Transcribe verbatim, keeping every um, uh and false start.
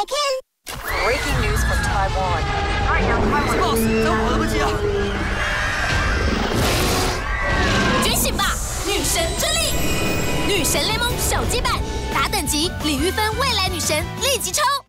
看。 Breaking news from Taiwan. boss， 等我来不及了。 觉醒吧，女神之力！女神联盟手机版，打等级，李玉芬未来女神立即抽。